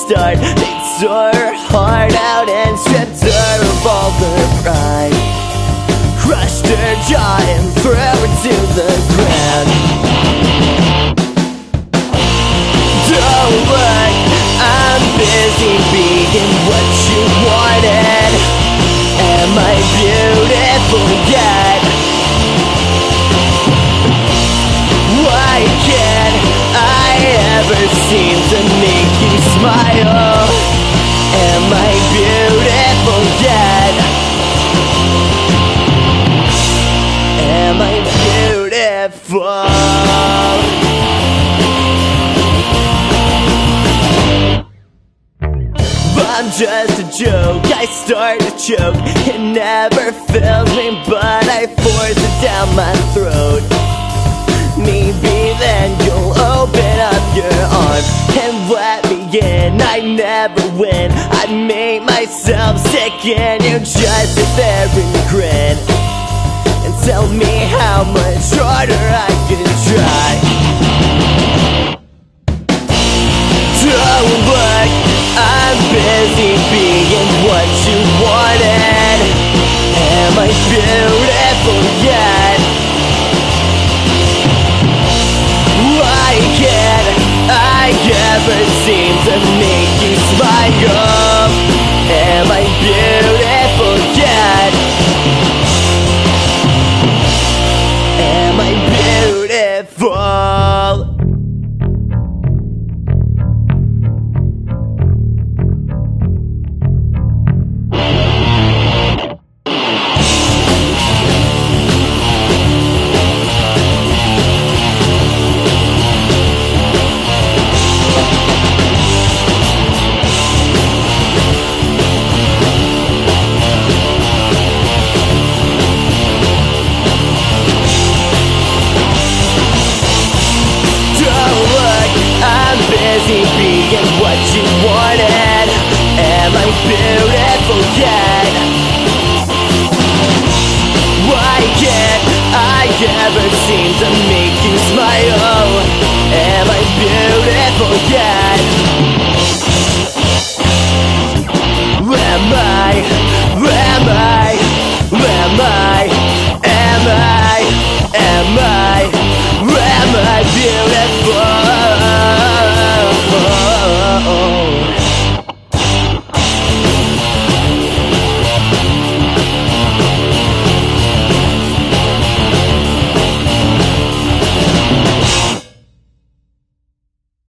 start. They tore her heart out and stripped her of all her pride, crushed her jaw and threw her to the ground. Don't look, I'm busy being what you wanted. Am I beautiful yet? Why can't I ever seem to make you smile? Am I beautiful yet? Am I beautiful? I'm just a joke, I start to choke. It never fills me, but I force it down my throat. Maybe then you'll open up your arms and let me in. I never win, I make myself sick, and you just sit there and grin and tell me how much harder I can try. Don't look, I'm busy being what you wanted. Am I beautiful yet? Why can't I ever seem to make you smile? Am I beautiful yet? Am I beautiful? Busy being what you wanted. Am I beautiful yet? Why can't I ever seem to